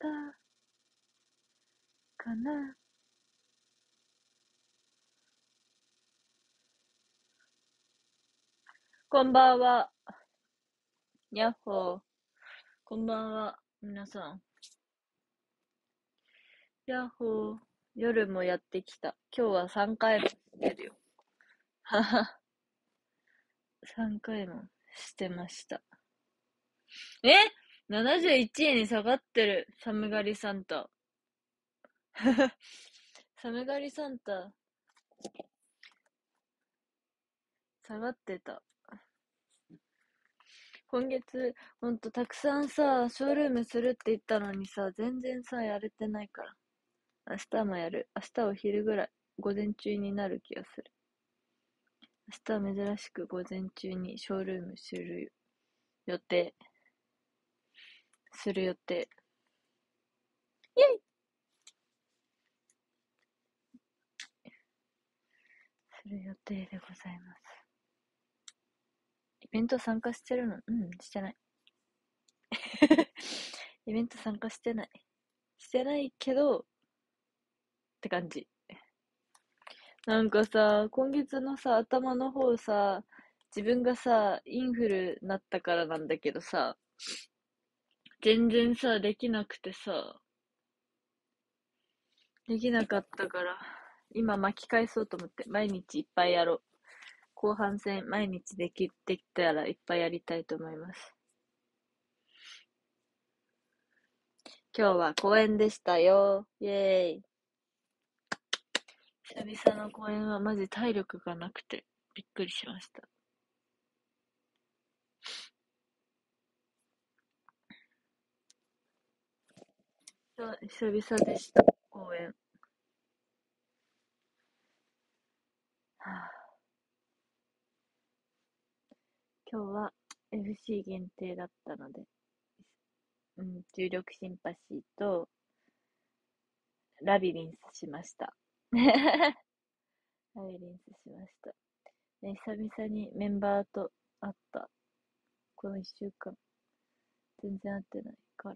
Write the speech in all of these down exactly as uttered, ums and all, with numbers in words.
たかな。こんばんは。やっほー。こんばんは。皆さん。やっほー。夜もやってきた。今日はさんかいもしてるよ。はは。さんかいもしてました。え ?ななじゅういち 円に下がってる。寒がりサンタ。寒がりサンタ、下がってた。今月、ほんとたくさんさ、ショールームするって言ったのにさ、全然さ、やれてないから。明日もやる。明日お昼ぐらい、午前中になる気がする。明日は珍しく午前中にショールームする予定。する予定。イェイする予定でございます。イベント参加してるの？うん、してない。イベント参加してない。してないけど、って感じ。なんかさ、今月のさ、頭の方さ、自分がさ、インフルなったからなんだけどさ、全然さ、できなくてさ、できなかったから、今巻き返そうと思って、毎日いっぱいやろう。後半戦、毎日でき、できたらいっぱいやりたいと思います。今日は公演でしたよ。イェーイ。久々の公演はマジ体力がなくて、びっくりしました。久々でした、公演。はあ、今日は エフシー 限定だったので、うん、重力シンパシーとラビリンスしました。ラビリンスしました。ね、久々にメンバーと会った。この一週間。全然会ってないから。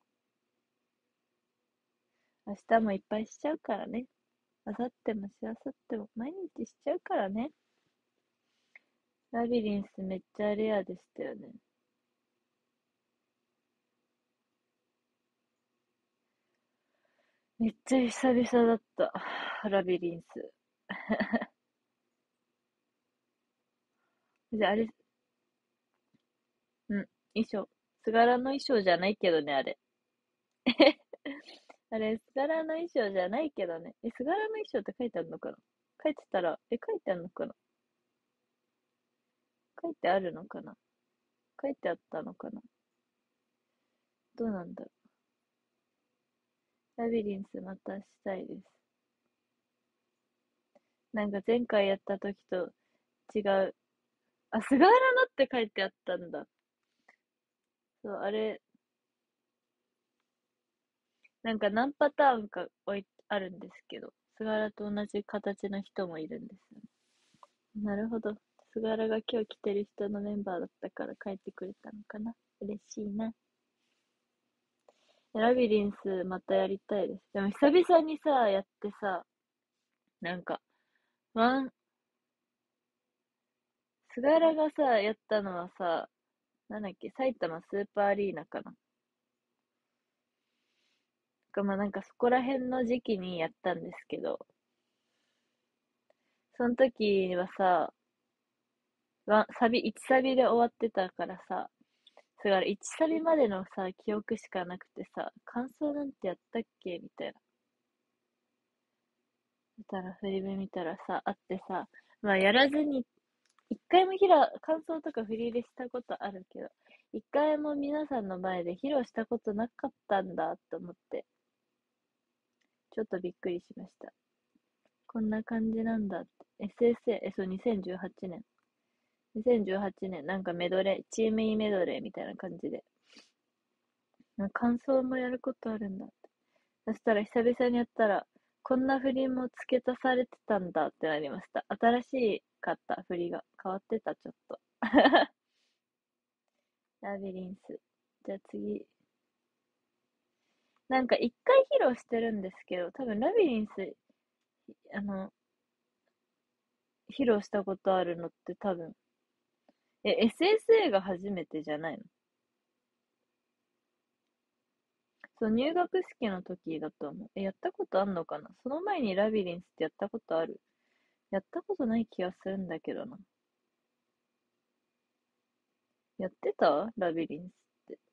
明日もいっぱいしちゃうからね。明後日もしあさっても毎日しちゃうからね。ラビリンスめっちゃレアでしたよね。めっちゃ久々だった。ラビリンス。じゃあ、あれ、うん、衣装。すがらの衣装じゃないけどね、あれ。あれ、すがらの衣装じゃないけどね。え、すがらの衣装って書いてあるのかな？書いてたら、え、書いてあるのかな？書いてあるのかな？書いてあったのかな？どうなんだろう。ラビリンスまたしたいです。なんか前回やった時と違う。あ、菅原のって書いてあったんだ。そう、あれ、なんか何パターンか置いあるんですけど、菅原と同じ形の人もいるんですよね。なるほど。菅原が今日来てる人のメンバーだったから書いてくれたのかな。嬉しいな。ラビリンスまたやりたいです。でも久々にさ、やってさ、なんか、ワン、菅原がさ、やったのはさ、なんだっけ、埼玉スーパーアリーナかな。かまあなんかそこら辺の時期にやったんですけど、その時はさ、ワンサビ、いちサビで終わってたからさ、だからいちサビまでのさ、記憶しかなくてさ、感想なんてやったっけみたいな。見たら、振り目見たらさ、あってさ、まあやらずに、一回も披露、感想とか振り入れしたことあるけど、一回も皆さんの前で披露したことなかったんだと思って、ちょっとびっくりしました。こんな感じなんだって。エスエスエー、え、そう、にせんじゅうはちねん。にせんじゅうはちねん、なんかメドレー、チームインメドレーみたいな感じで。感想もやることあるんだって。そしたら久々にやったら、こんな振りも付け足されてたんだってなりました。新しかった振りが。変わってた、ちょっと。ラビリンス。じゃあ次。 なんか一回披露してるんですけど、多分ラビリンス、あの、披露したことあるのって多分、え、エスエスエー が初めてじゃないの？そう、入学式の時だと思う。え、やったことあんのかな？その前にラビリンスってやったことある？やったことない気がするんだけどな。やってたラビリンスって。い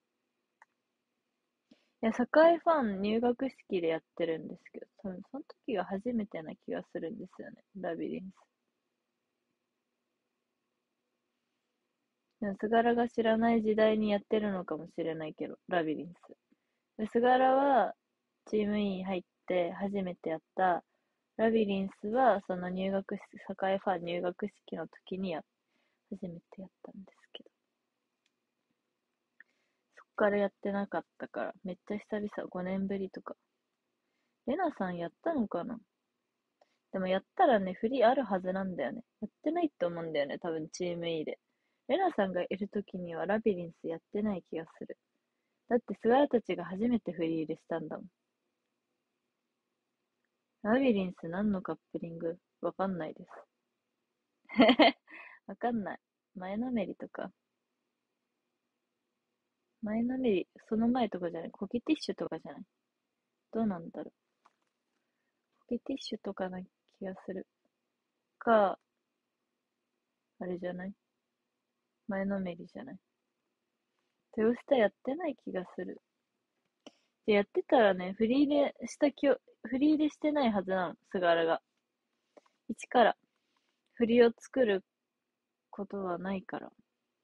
や、堺ファン入学式でやってるんですけど、多分その時が初めてな気がするんですよね、ラビリンス。でも菅原が知らない時代にやってるのかもしれないけど、ラビリンス。で菅原はチームイン入って初めてやった。ラビリンスはその入学式、堺ファン入学式の時にや、初めてやったんですけど。そっからやってなかったから、めっちゃ久々、ごねんぶりとか。レナさんやったのかな？でもやったらね、振りあるはずなんだよね。やってないと思うんだよね、多分チーム E で。レナさんがいる時にはラビリンスやってない気がする。だって菅原たちが初めて振り入れしたんだもん。ラビリンス何のカップリングわかんないです。わかんない。前のめりとか。前のめり、その前とかじゃない。コケティッシュとかじゃない。どうなんだろう。コケティッシュとかな気がする。か、あれじゃない。前のめりじゃない。テオスタやってない気がする。で、やってたらね、フリーでしたきょ、フリーでしてないはずなの、菅原が。一から振りを作ることはないから。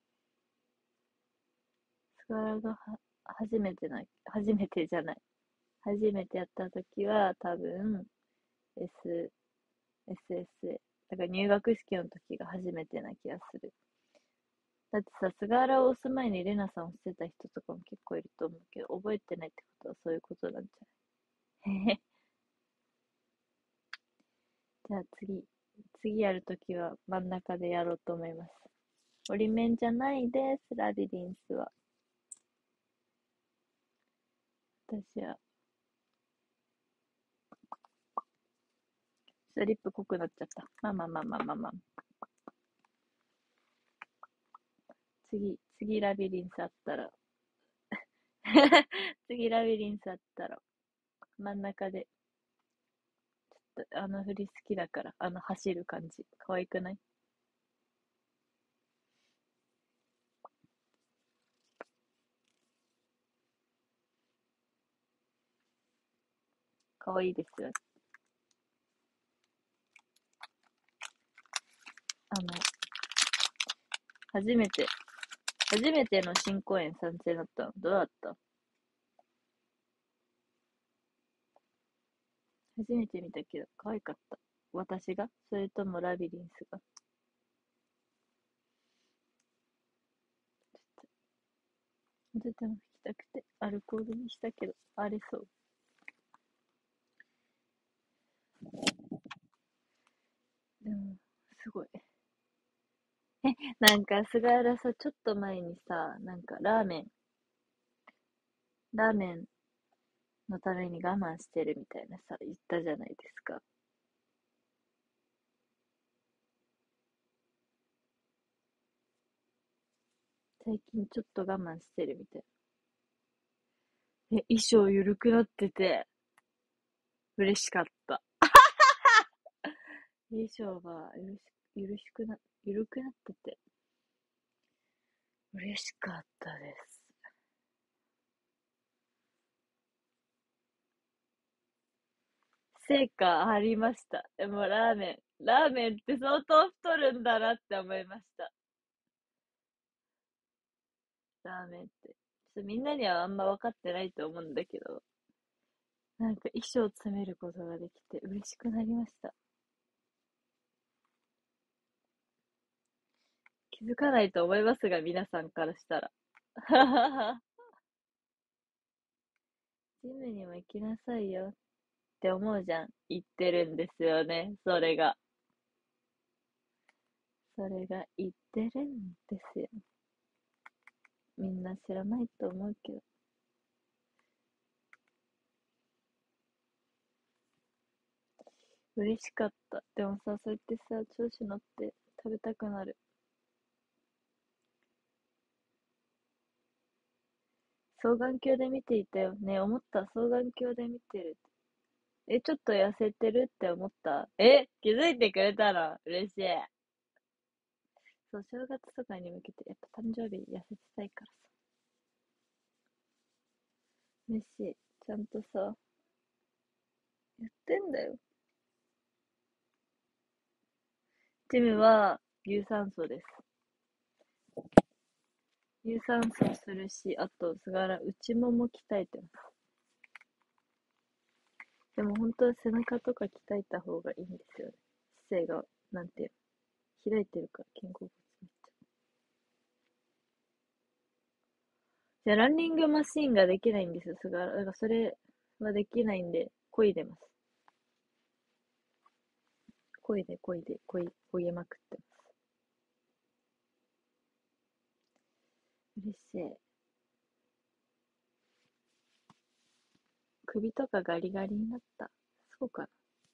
菅原がは初めてな、初めてじゃない。初めてやった時は多分 S、エスエスエー。だから入学式の時が初めてな気がする。だってさ、菅原を押す前にレナさんをしてた人とかも結構いると思うけど、覚えてないってことはそういうことなんじゃない？へへ。じゃあ次、次やるときは真ん中でやろうと思います。折り面じゃないです、ラビリンスは。私は、ちょっとリップ濃くなっちゃった。まあまあまあまあまあまあ。次、次ラビリンスあったら、次ラビリンスあったら、真ん中で、ちょっとあの振り好きだから、あの走る感じ。可愛くない？可愛いですよね。あの、初めて、初めての新公演参戦だったの。どうだった？初めて見たけど、可愛かった。私がそれともラビリンスが？とても吹きたくて、アルコールにしたけど、ありそう。でも、すごい。え、なんか、菅原さ、ちょっと前にさ、なんか、ラーメン、ラーメンのために我慢してるみたいなさ、言ったじゃないですか。最近ちょっと我慢してるみたいな。え、衣装緩くなってて、嬉しかった。衣装がゆるし、ゆるしくな、緩くなってて、嬉しかったです。成果ありました。でもラーメン、ラーメンって相当太るんだなって思いました。ラーメンって。ちょっとみんなにはあんま分かってないと思うんだけど、なんか衣装詰めることができて嬉しくなりました。気づかないと思いますが、皆さんからしたら。ジムにも行きなさいよって思うじゃん。言ってるんですよね。それが。それが言ってるんですよ。みんな知らないと思うけど。 嬉しかった。でもさ、そうやってさ、調子乗って食べたくなる。双眼鏡で見ていたよね。思った。双眼鏡で見てる。え、ちょっと痩せてるって思った？え、気づいてくれたの嬉しい。そう、正月とかに向けて、やっぱ誕生日痩せてたいからさ。嬉しい。ちゃんとさ、やってんだよ。ジムは有酸素です。有酸素するし、あと、すがら、内もも鍛えてます。でも本当は背中とか鍛えた方がいいんですよね。姿勢が、なんていうの、開いてるから、肩甲骨めっちゃ。じゃあ、ランニングマシーンができないんですよ、すがら。だからそれはできないんで、漕いでます。漕いで漕いで、漕い、漕げまくってます。嬉しい。首とかガリガリになった。そうかな。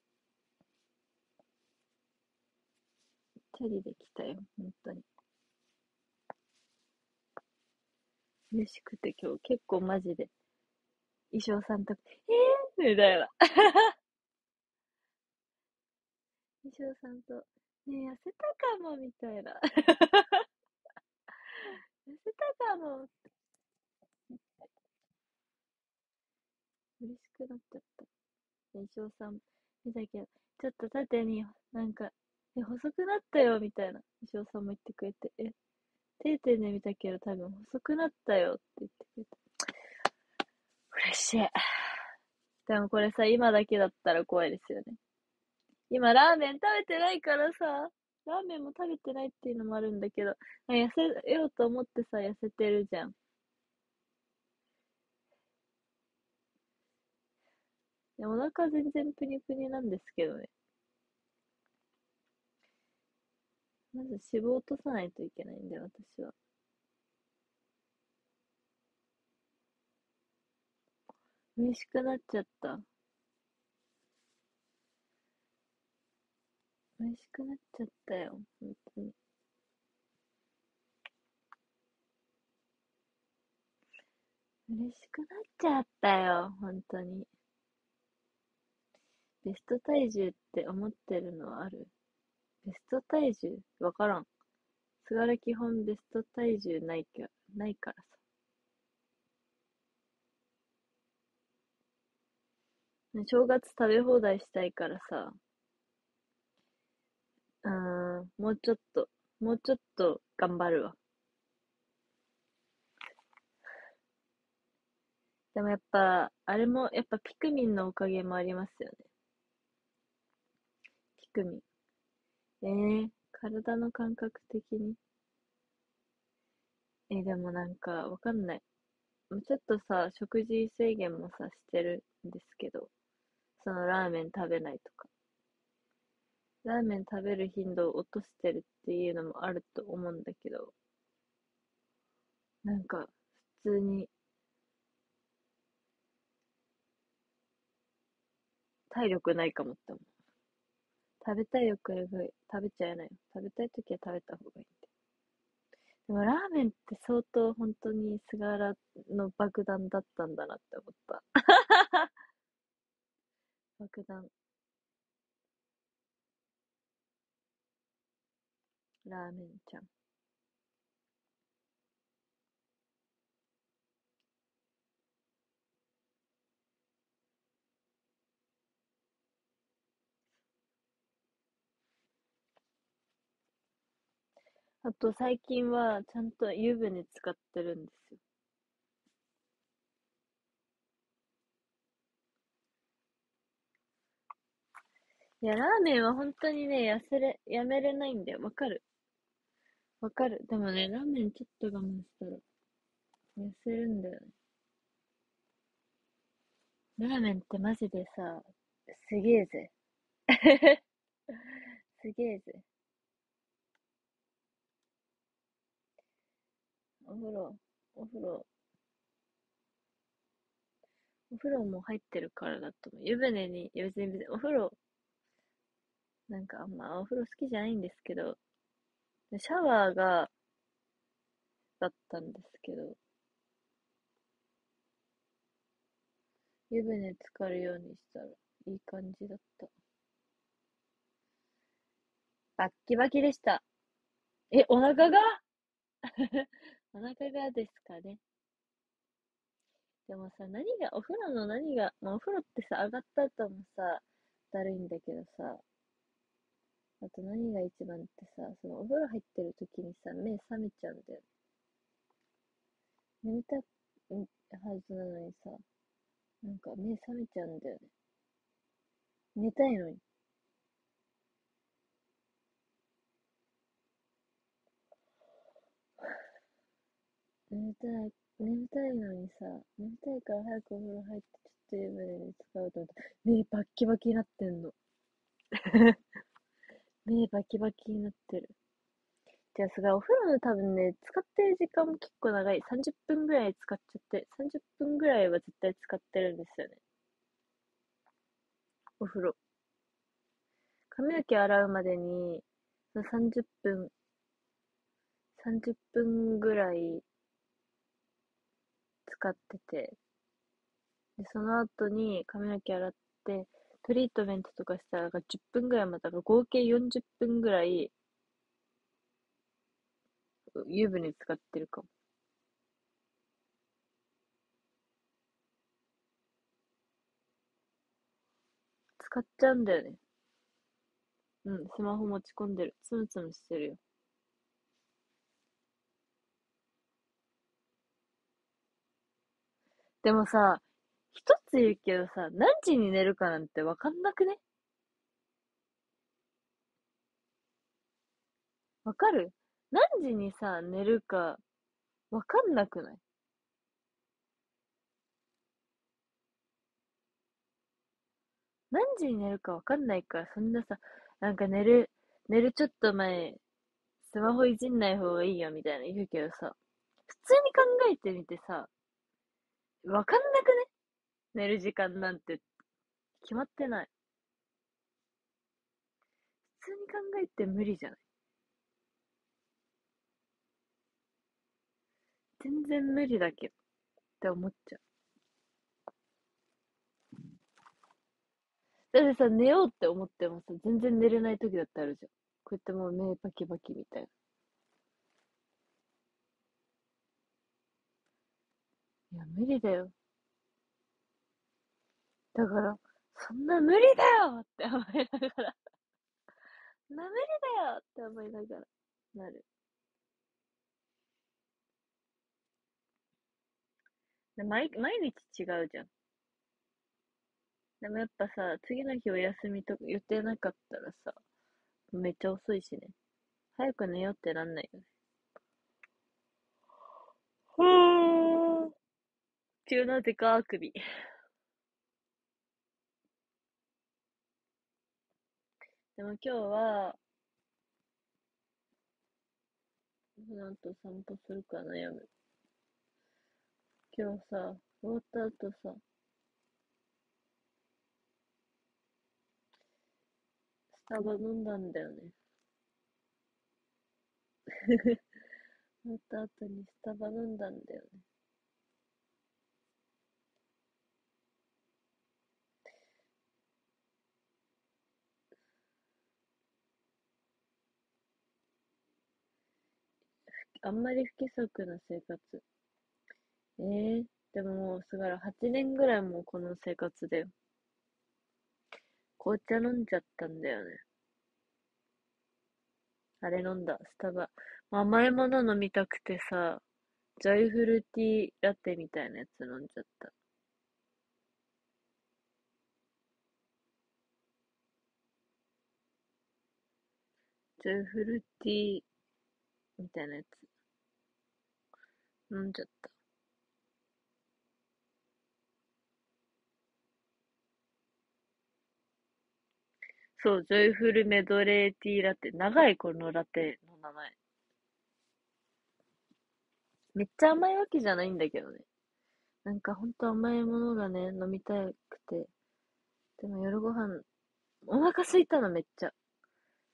チャリで来たよ、本当に。嬉しくて今日結構マジで。衣装さんとか、えーみたいな。衣装さんと、ねえ、痩せたかも、みたいな。痩せたかも。嬉しくなっちゃった。衣装さん見たけど、ちょっと縦になんか、え、細くなったよ、みたいな。衣装さんも言ってくれて、え、定点で見たけど多分細くなったよって言ってくれた。嬉しい。でもこれさ、今だけだったら怖いですよね。今ラーメン食べてないからさ、ラーメンも食べてないっていうのもあるんだけど、痩せようと思ってさ、痩せてるじゃん。でお腹全然プニプニなんですけどね。まず脂肪を落とさないといけないんだよ、私は。嬉しくなっちゃった。嬉しくなっちゃったよ、本当に。嬉しくなっちゃったよ、本当に。ベスト体重って思ってるのはある？ベスト体重わからん。すがら基本ベスト体重ないか、ないからさ。正月食べ放題したいからさ。うーん、もうちょっと、もうちょっと頑張るわ。でもやっぱ、あれも、やっぱピクミンのおかげもありますよね。ピクミン。えー、体の感覚的に。えーでもなんか、わかんない。もうちょっとさ、食事制限もさ、してるんですけど、そのラーメン食べないとか。ラーメン食べる頻度を落としてるっていうのもあると思うんだけど、なんか、普通に体力ないかもって思う。食べたい欲が食べちゃえないよ。食べたいときは食べた方がいいんで。でもラーメンって相当本当に菅原の爆弾だったんだなって思った。爆弾。ラーメンちゃん。あと最近はちゃんと湯船使ってるんですよ。いや、ラーメンは本当にね、痩せれ、やめれないんだよ。わかる。わかる。でもね、ラーメンちょっと我慢したら痩せるんだよね。ラーメンってマジでさ、すげえぜ。すげえぜ。お風呂、お風呂、お風呂も入ってるからだと思う。湯船に、いや別に別にお風呂なんかあんまお風呂好きじゃないんですけど、シャワーが、だったんですけど、湯船浸かるようにしたらいい感じだった。バッキバキでした。え、お腹がお腹がですかね。でもさ、何が、お風呂の何が、まあ、お風呂ってさ、上がった後もさ、だるいんだけどさ、あと何が一番ってさ、そのお風呂入ってる時にさ、目覚めちゃうんだよ。眠たいはずなのにさ、なんか目覚めちゃうんだよね。寝たいのに。眠たい、眠たいのにさ、眠たいから早くお風呂入ってちょっと湯船に使うと思ったら、目バッキバキになってんの。目バキバキになってる。じゃあ、すごい、お風呂の多分ね、使ってる時間も結構長い。さんじゅっぷんぐらい使っちゃって、さんじゅっぷんぐらいは絶対使ってるんですよね。お風呂。髪の毛洗うまでに、さんじゅっぷん、さんじゅっぷんぐらい使ってて、で、その後に髪の毛洗って、トリートメントとかしたらじゅっぷんぐらいまた合計よんじゅっぷんぐらい湯船使ってるかも。使っちゃうんだよね。うん、スマホ持ち込んでる。つむつむしてるよ。でもさ、一つ言うけどさ、何時に寝るかなんてわかんなくね？わかる？何時にさ、寝るかわかんなくない？何時に寝るかわかんないから、そんなさ、なんか寝る、寝るちょっと前、スマホいじんない方がいいよみたいな言うけどさ、普通に考えてみてさ、わかんなくね？寝る時間なんて決まってない。普通に考えて無理じゃない？全然無理だけどって思っちゃう。だってさ、寝ようって思ってもさ、全然寝れない時だってあるじゃん。こうやってもう目バキバキみたいな。いや、無理だよ。だから、そんな無理だよって思いながら、そんな無理だよって思いながら、なる。で毎、毎日違うじゃん。でもやっぱさ、次の日お休みとか予定なかったらさ、めっちゃ遅いしね。早く寝ようってなんないよね。ふーん。急なでかあくび。でも今日は、この後散歩するか悩む。今日さ、終わった後さ、スタバ飲んだんだよね。終わった後にスタバ飲んだんだよね。あんまり不規則な生活。えー、でももうすがらはちねんぐらいもうこの生活だよ。紅茶飲んじゃったんだよね。あれ飲んだ、スタバ。甘いもの飲みたくてさ、ジョイフルティーラテみたいなやつ飲んじゃった。ジョイフルティーみたいなやつ飲んじゃった。そう、ジョイフルメドレーティーラテ。長いこのラテの名前。めっちゃ甘いわけじゃないんだけどね。なんかほんと甘いものがね、飲みたくて。でも夜ご飯、お腹空いたのめっちゃ。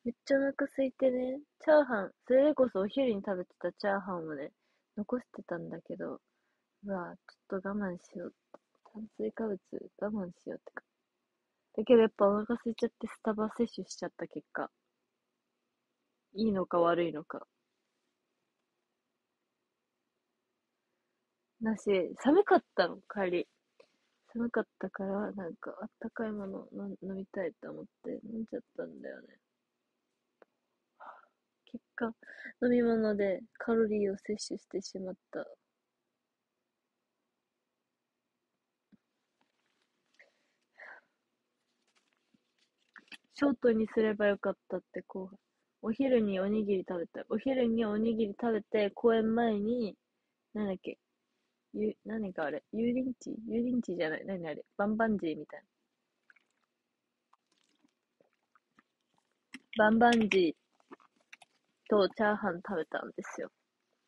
めっちゃお腹空いてね、チャーハン、それこそお昼に食べてたチャーハンをね、残してたんだけど、うわ、ちょっと我慢しようって。炭水化物我慢しようってか。だけどやっぱお腹空いちゃってスタバ摂取しちゃった結果、いいのか悪いのか。だし、寒かったの、帰り。寒かったから、なんかあったかいものの飲みたいと思って飲んじゃったんだよね。結果、飲み物でカロリーを摂取してしまった。ショートにすればよかったってこう、お昼におにぎり食べた。お昼におにぎり食べて、公演前に、なんだっけ、ゆ、何かあれ、油淋鶏油淋鶏じゃない、何あれ、バンバンジーみたいな。バンバンジーとチャーハン食べたんですよ。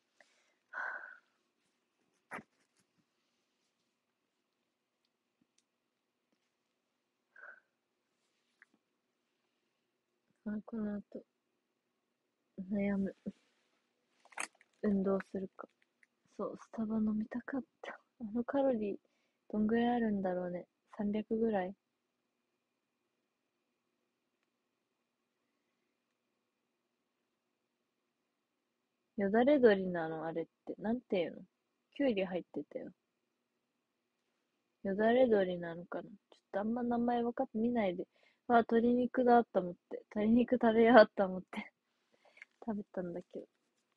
あ、この後、悩む。運動するか。そう、スタバ飲みたかった。あのカロリー、どんぐらいあるんだろうね。さんびゃくぐらい。よだれ鶏なのあれって。なんていうの？きゅうり入ってたよ。よだれ鶏なのかな、ちょっとあんま名前分かってみないで。あ、鶏肉だと思って。鶏肉食べようと思って食べたんだけど。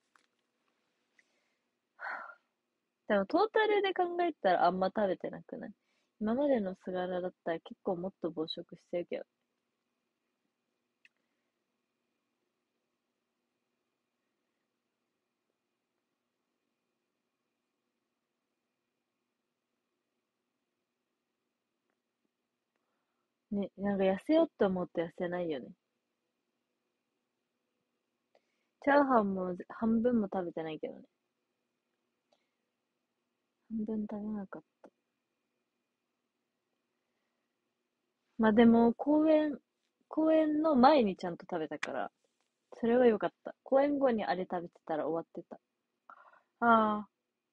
でもトータルで考えたらあんま食べてなくない？今までの菅原だったら結構もっと暴食してるけど。ね、なんか痩せようと思って痩せないよね。チャーハンも半分も食べてないけどね。半分食べなかった。まあでも、公演、公演の前にちゃんと食べたから、それは良かった。公演後にあれ食べてたら終わってた。ああ。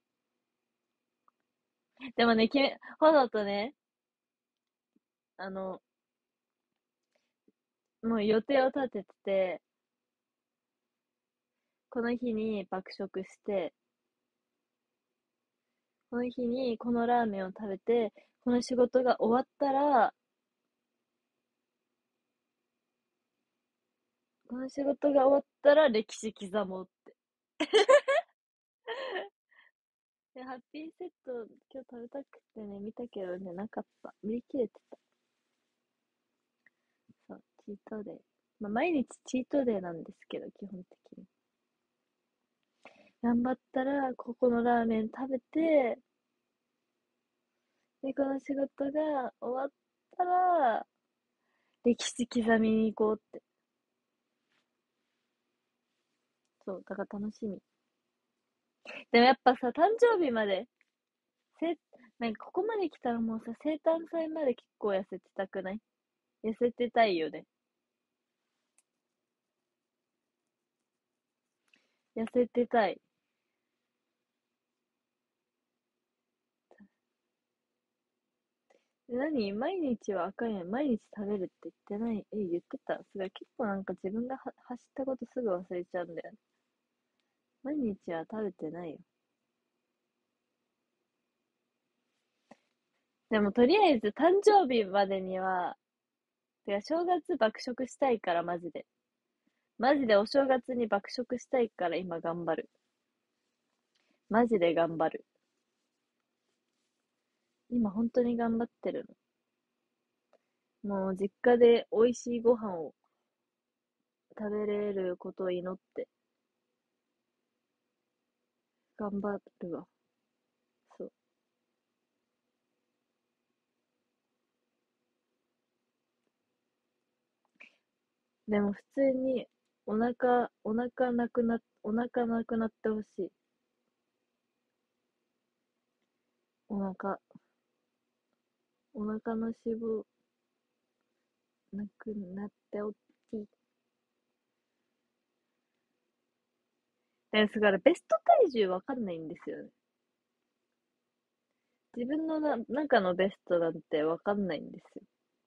でもね、きめ、炎とね、あの、もう予定を立ててて、この日に爆食して、この日にこのラーメンを食べて、この仕事が終わったら、この仕事が終わったら歴史刻もうって。で、ハッピーセット今日食べたくてね、見たけどね、なかった。売り切れてた。そう、チートデイ。まあ、毎日チートデイなんですけど、基本的に。頑張ったら、ここのラーメン食べて、で、この仕事が終わったら、歴史刻みに行こうって。そう、だから楽しみ。でもやっぱさ、誕生日まで、せ、なんかここまで来たらもうさ、生誕祭まで結構痩せてたくない？痩せてたいよね。痩せてたい。何毎日はあかんやん。毎日食べるって言ってない？え、言ってた？すごい、結構なんか自分がは走ったことすぐ忘れちゃうんだよね。毎日は食べてないよ。でもとりあえず誕生日までには、てか正月爆食したいからマジで。マジでお正月に爆食したいから今頑張る。マジで頑張る。今本当に頑張ってるの。もう実家で美味しいご飯を食べれることを祈って頑張るわ。そう。でも普通にお腹、お腹なくな、お腹なくなってほしい。お腹、お腹の脂肪なくなっておき。 ですから、ベスト体重わかんないんですよね。自分のな中のベストなんてわかんないんですよ。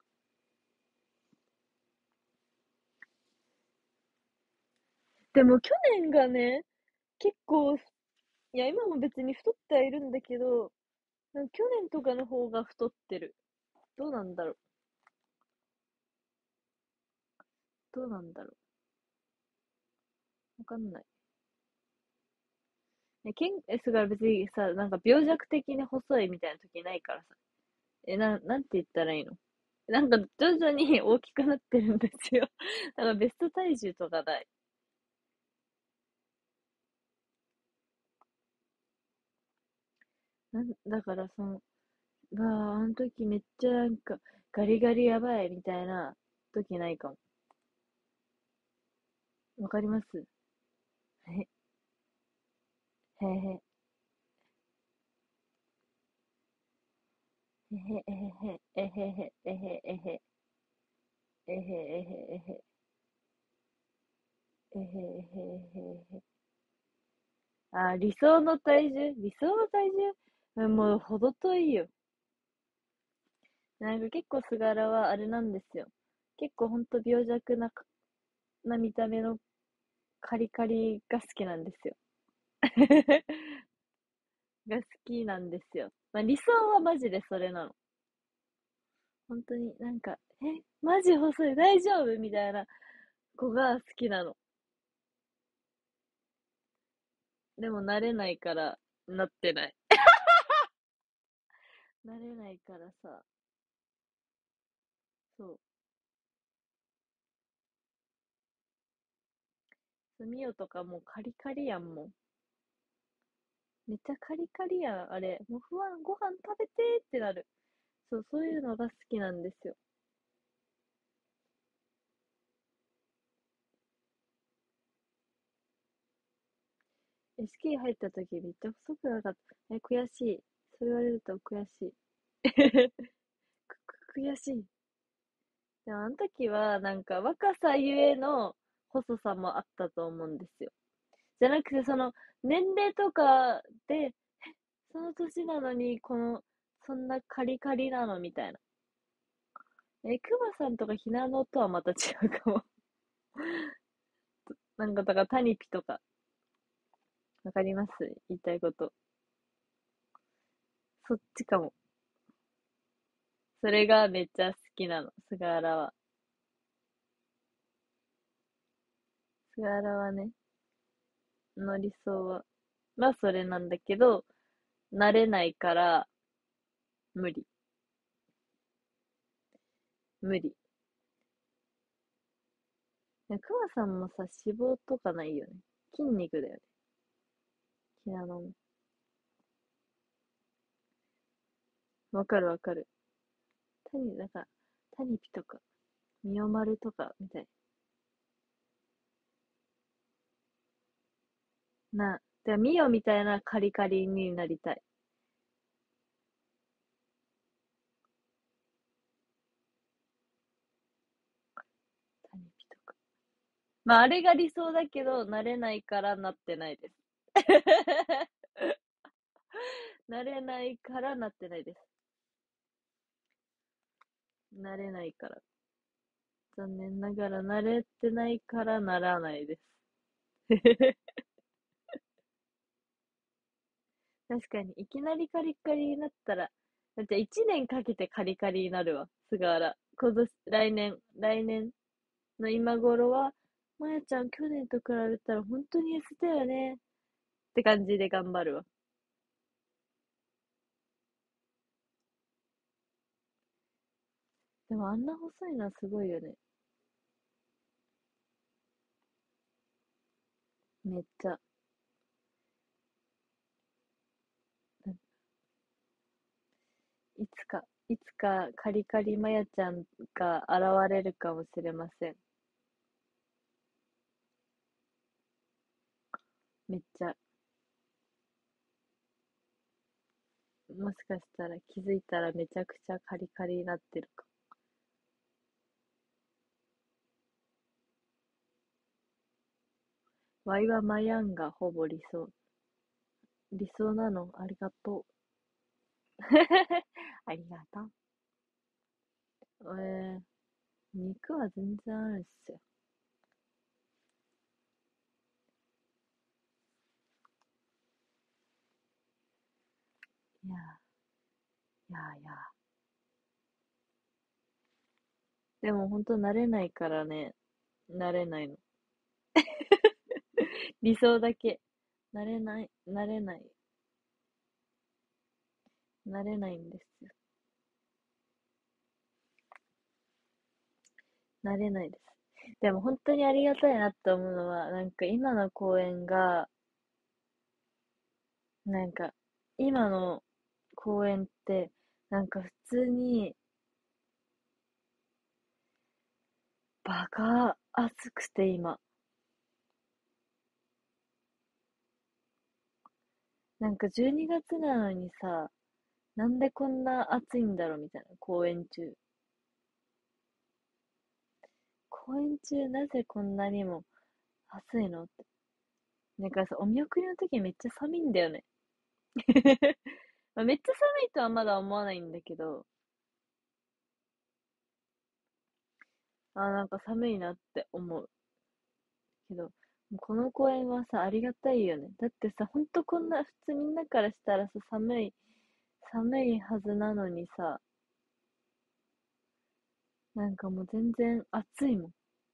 でも去年がね、結構、いや、今も別に太ってはいるんだけど、なんか去年とかの方が太ってる。どうなんだろう。どうなんだろう。わかんない。え、けん、え、すが別にさ、なんか病弱的に細いみたいな時ないからさ。え、な、なんて言ったらいいの？なんか徐々に大きくなってるんですよ。だからベスト体重とかない。なん、だからその、わあ、あの時めっちゃなんかガリガリやばいみたいな時ないかも。わかります？へ、へへ、へへ、えへへ、えへへ、えへ、えへ、えへ、えへ、えへ、えへ、えへ、えへ。あ、理想の体重理想の体重もう、ほど遠いよ。なんか結構菅原はあれなんですよ。結構ほんと病弱なか、な見た目のカリカリが好きなんですよ。が好きなんですよ。まあ、理想はマジでそれなの。本当になんか、え、マジ細い、大丈夫みたいな子が好きなの。でも慣れないからなってない。慣れないからさ、そう。スミオとかもうカリカリやんもん。めっちゃカリカリやん、あれ。もう不安、ご飯食べてーってなる。そう、そういうのが好きなんですよ。エスケー 入った時めっちゃ細くなかった。え、悔しい。そう言われると悔しい。くく悔しい。でもあの時はなんか若さゆえの細さもあったと思うんですよ。じゃなくてその年齢とかで、その年なのにこの、そんなカリカリなのみたいな。え、クマさんとかひなのとはまた違うかも。なんかだからタニピとか、わかります？言いたいこと。そっちかも。それがめっちゃ好きなの、菅原は。菅原はね、の理想は、まあそれなんだけど、慣れないから無理。無理。クマさんもさ、脂肪とかないよね。筋肉だよね。ひなのも。わかるわかる。タニ、なんか、タニピとか、ミオマルとか、みたいな。で、ミオみたいなカリカリになりたい。タニピとか。まあ、あれが理想だけど、慣れないからなってないです。慣れないからなってないです。慣れないから。残念ながら慣れてないからならないです。確かに、いきなりカリカリになったら、だっていちねんかけてカリカリになるわ、菅原。今年、来年、来年の今頃は、まやちゃん去年と比べたら本当に痩せたよねって感じで頑張るわ。でもあんな細いのはすごいよね。めっちゃ。いつか、いつかカリカリまやちゃんが現れるかもしれません。めっちゃ。もしかしたら気づいたらめちゃくちゃカリカリになってるかワイはマヤンがほぼ理想。理想なのありがとう。ありがとう。えー、肉は全然あるっすよ。いや、いやいや。でもほんと慣れないからね、慣れないの。理想だけ。慣れない、慣れない、慣れないんですよ。慣れないです。でも本当にありがたいなって思うのは、なんか今の公園が、なんか今の公園って、なんか普通にバカ暑くて今。なんかじゅうにがつなのにさ、なんでこんな暑いんだろうみたいな、公演中。公演中なぜこんなにも暑いのって。なんかさ、お見送りの時めっちゃ寒いんだよね。まあめっちゃ寒いとはまだ思わないんだけど、あーなんか寒いなって思うけど、この公園はさ、ありがたいよね。だってさ、ほんとこんな、普通みんなからしたらさ、寒い、寒いはずなのにさ、なんかもう全然暑いもん。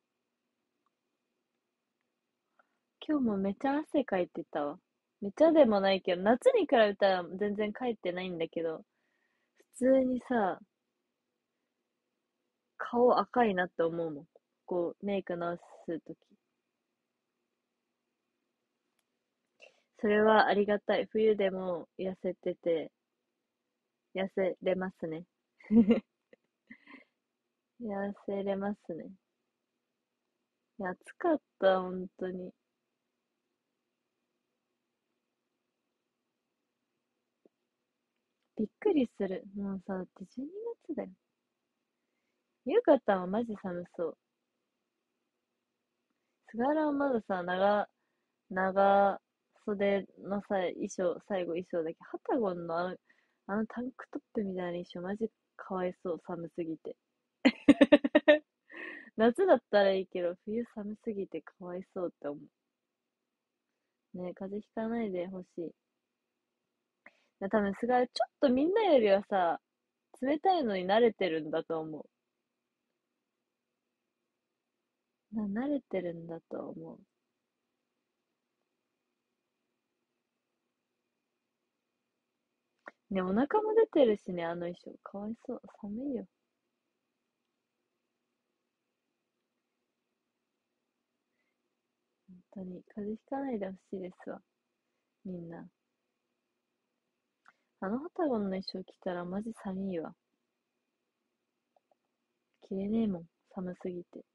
今日もめっちゃ汗かいてたわ。めっちゃでもないけど、夏に比べたら全然かいてないんだけど、普通にさ、顔赤いなって思うもん。こう、メイク直すとき。それはありがたい。冬でも痩せてて、痩せれますね。痩せれますね。いや、暑かった、本当に。びっくりする。もうさ、だってじゅうにがつだよ。ゆうかたんはマジ寒そう。菅原はまださ、長、長袖のさ、衣装、最後衣装だけ、ハタゴンのあの、あのタンクトップみたいな衣装、マジかわいそう、寒すぎて。夏だったらいいけど、冬寒すぎてかわいそうって思う。ね、風邪ひかないでほしい。多分、菅原、ちょっとみんなよりはさ、冷たいのに慣れてるんだと思う。な、慣れてるんだと思う。ね、お腹も出てるしね、あの衣装。かわいそう。寒いよ。本当に。風邪ひかないでほしいですわ。みんな。あのハタゴンの衣装着たらマジ寒いわ。着れねえもん。寒すぎて。と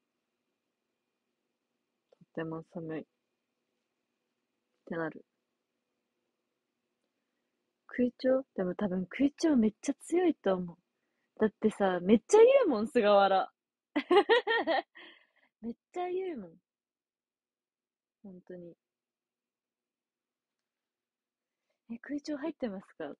っても寒い。ってなる。空調でも多分空調めっちゃ強いと思う。だってさ、めっちゃ言うもん、菅原。めっちゃ言うもん。本当に。え、空調入ってますかって。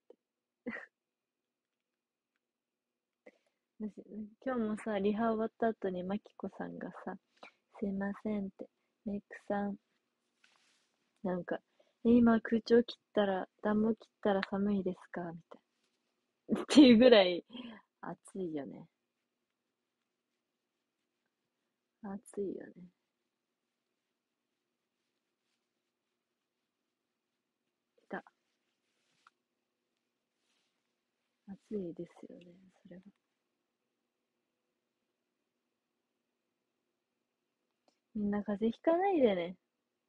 私今日もさ、リハ終わった後にマキコさんがさ、すいませんって、メイクさん、なんか、え今空調切ったら、暖房切ったら寒いですかみたいな。っていうぐらい暑いよね。暑いよね。来た。暑いですよね、それは。みんな風邪ひかないでね。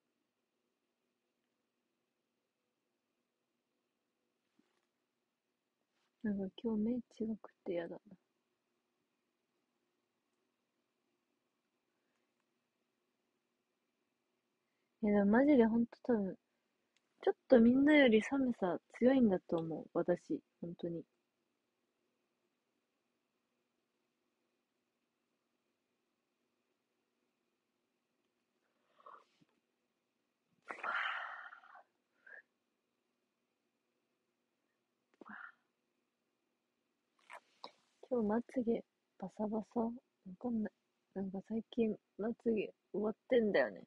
なんか今日目違くてやだな。え、でもマジでほんと多分、ちょっとみんなより寒さ強いんだと思う、私。本当に。 今日まつげバサバサわかんない。なんか最近まつげ終わってんだよね。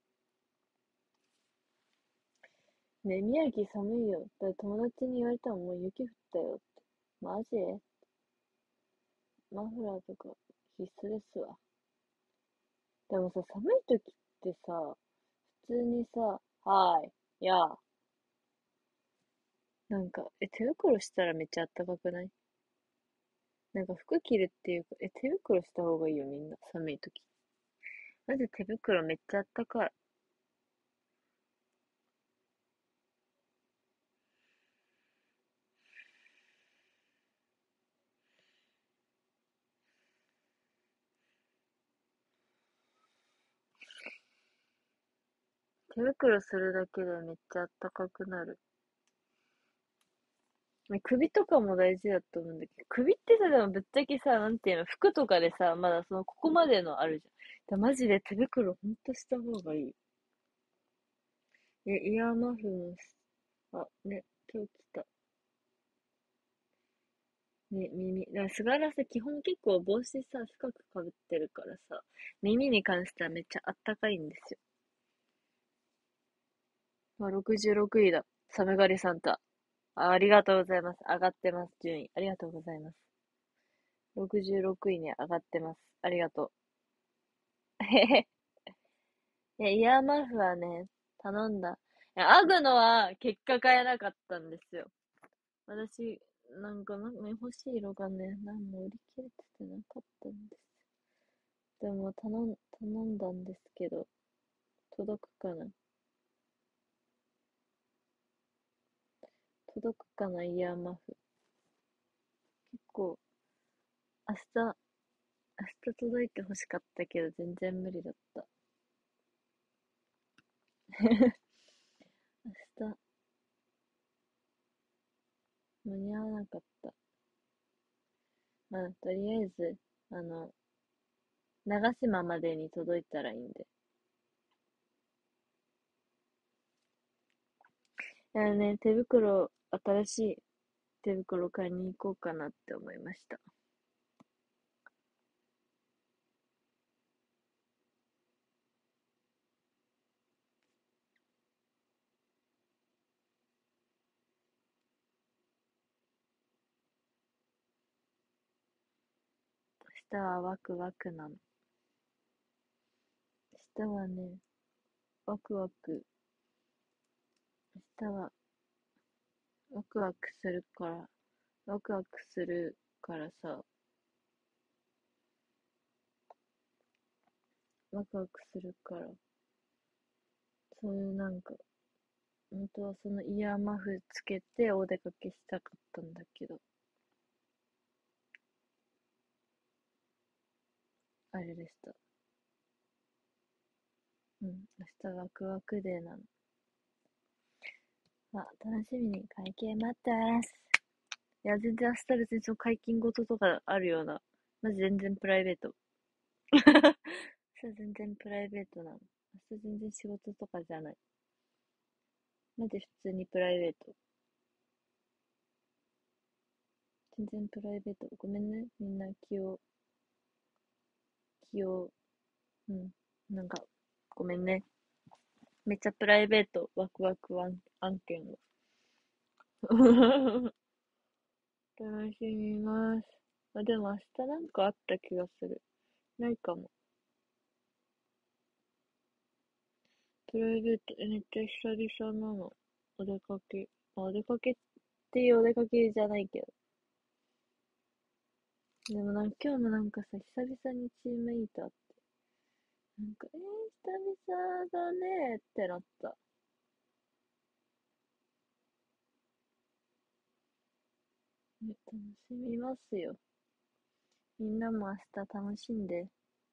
ねえ、宮城寒いよ。だから友達に言われたらもう雪降ったよって。マジマフラーとか必須ですわ。でもさ、寒い時ってさ、普通にさ、はーい、いやー、なんか、え、手袋したらめっちゃあったかくない？なんか服着るっていうか、え、手袋した方がいいよみんな、寒い時。まず手袋めっちゃあったかい。手袋するだけでめっちゃあったかくなる。ね首とかも大事だと思うんだけど、首ってさ、でもぶっちゃけさ、なんていうの、服とかでさ、まだその、ここまでのあるじゃん。だマジで手袋ほんとした方がいい。え、イヤーマフもし、あ、ね、今日来た。ね、耳。だから菅原さん、基本結構帽子さ、深くかぶってるからさ、耳に関してはめっちゃあったかいんですよ。まあ、ろくじゅうろくいだ。寒がりサンタ。あ、ありがとうございます。上がってます、順位。ありがとうございます。ろくじゅうろくいに上がってます。ありがとう。へへ。いや、イヤーマフはね、頼んだ。いや、アグノは結果買えなかったんですよ。私、なんか、なんか欲しい色がね、何も売り切れててなかったんです。でも頼ん、頼んだんですけど、届くかな？届くかな、イヤーマフ。結構、明日、明日届いて欲しかったけど、全然無理だった。明日、間に合わなかった。まあ、とりあえず、あの、長島までに届いたらいいんで。いやね、手袋、新しい手袋買いに行こうかなって思いました。明日はワクワクなの。明日はね、ワクワク、明日はワクワクするから、ワクワクするからさ、ワクワクするから、そういうなんか、本当はそのイヤーマフつけてお出かけしたかったんだけど、あれでした。うん、明日ワクワクデーなの。まあ、楽しみに会計待ってます。いや、全然明日別にその解禁事とかあるような。マジ全然プライベート。明日全然プライベートなの。明日全然仕事とかじゃない。マジ普通にプライベート。全然プライベート。ごめんね。みんな気を、気を、うん。なんか、ごめんね。めっちゃプライベート。ワクワク案案件を。楽しみます。あ、でも明日なんかあった気がする。ないかも。プライベート、えめっちゃ久々なの。お出かけ。あ、お出かけっていうお出かけじゃないけど。でもなんか今日もなんかさ、久々にチームイートあって、なんか、えー、久々だねーってなった。ね、楽しみますよ。みんなも明日楽しんで。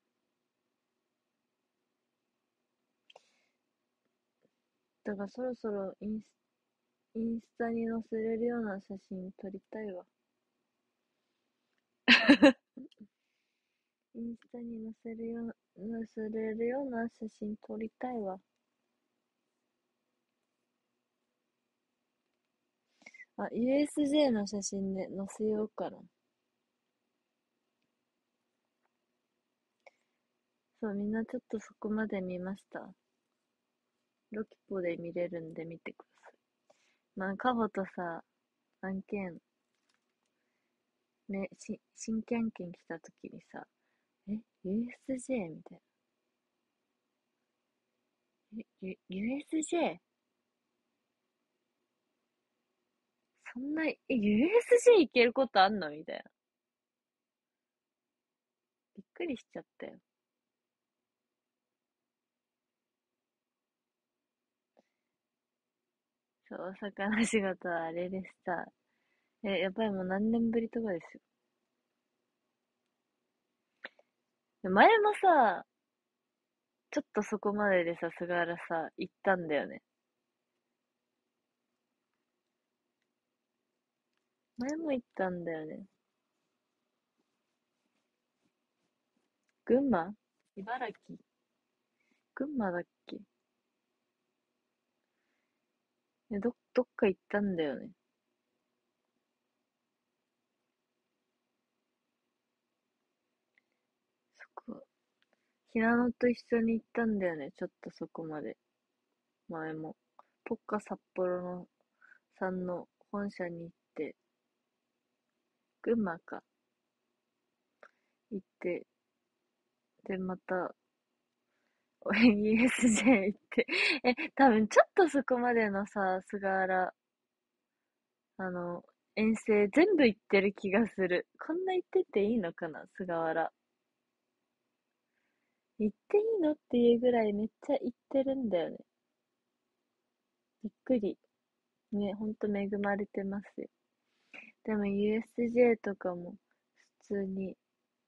だからそろそろインス、インスタに載せれるような写真撮りたいわ。インスタに載せるよう、載せれるような写真撮りたいわ。あ、ユーエスジェー の写真で載せようかな。 そう、みんなちょっとそこまで見ました。ロキポで見れるんで見てください。まあ、カホとさ、案件、ね、し、新規案件来た時にさ、え、ユーエスジェー みたいな。え、ユ ユーエスジェー？ そんな、え、ユーエスジェー いけることあんのみたいな。びっくりしちゃったよ。そう、大阪の仕事はあれでした。え、やっぱりもう何年ぶりとかですよ。で前もさ、ちょっとそこまででさ、菅原さ、行ったんだよね。前も行ったんだよね。群馬？茨城？群馬だっけ？え、ど、どっか行ったんだよね。そこ、平野と一緒に行ったんだよね。ちょっとそこまで。前も。ポッカ札幌のさんの本社に行って、群馬か。行って、で、また、ユーエスジェー 行って。え、多分ちょっとそこまでのさ、菅原、あの、遠征全部行ってる気がする。こんな行ってていいのかな、菅原。行っていいのっていうぐらいめっちゃ行ってるんだよね。びっくり。ね、ほんと恵まれてますよ。でも ユーエスジェー とかも普通に、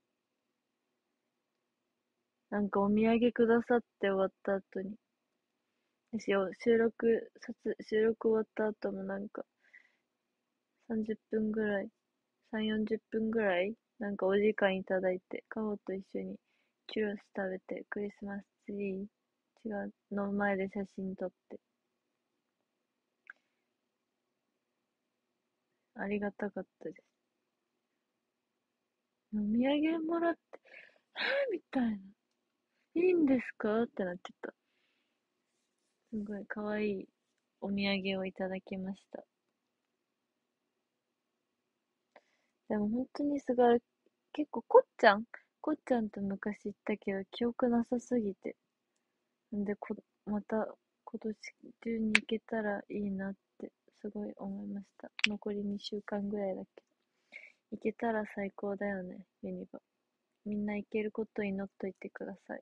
なんかお土産くださって終わった後に、ですよ、収録、撮収録終わった後もなんかさんじゅっぷんぐらい、さん、よんじゅっぷんぐらい、なんかお時間いただいて、カホと一緒にチュロス食べて、クリスマスツリー、違う、の前で写真撮って、ありがたかったです。お土産もらって、えー、みたいな。いいんですかってなっちゃった。すごい可愛いお土産をいただきました。でも本当にすごい、結構こっちゃんこっちゃんと昔行ったけど、記憶なさすぎて。んでこ、また今年中に行けたらいいなってすごい思いました。残りにしゅうかんぐらいだけど。行けたら最高だよね、ユニバ。みんな行けることを祈っといてください。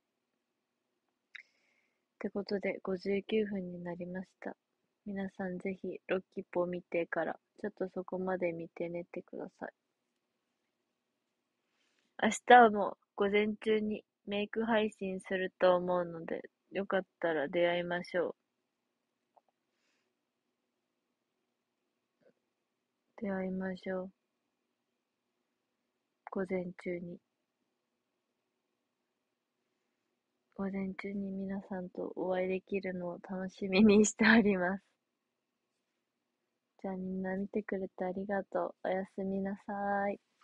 ってことで、ごじゅうきゅうふんになりました。皆さんぜひ、ロッキポ見てから、ちょっとそこまで見て寝てください。明日はもう午前中にメイク配信すると思うので、よかったら出会いましょう。出会いましょう。午前中に。午前中に皆さんとお会いできるのを楽しみにしております。じゃあみんな見てくれてありがとう。おやすみなさい。